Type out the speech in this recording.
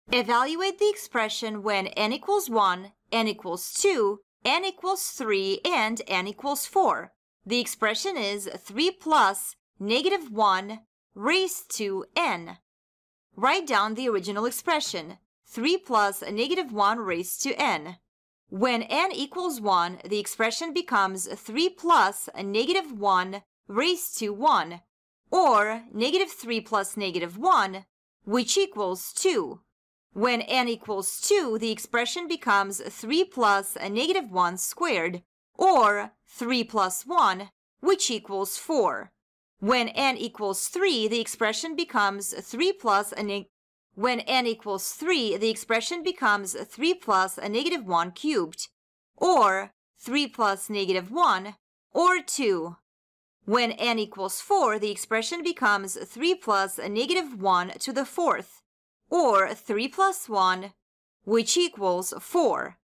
Evaluate the expression when n equals 1, n equals 2, n equals 3, and n equals 4. The expression is 3 plus negative 1 raised to n. Write down the original expression, 3 plus negative 1 raised to n. When n equals 1, the expression becomes 3 plus negative 1 raised to 1, or negative 3 plus negative 1, which equals 2. When n equals 2, the expression becomes 3 plus negative 1 squared, or 3 plus 1, which equals 4. When n equals 3, the expression becomes 3 plus When n equals 3, the expression becomes 3 plus negative 1 cubed, or 3 plus negative 1, or 2. When n equals 4, the expression becomes 3 plus negative 1 to the fourth, or 3 plus 1, which equals 4.